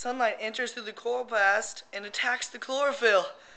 Sunlight enters through the chloroplast and attacks the chlorophyll.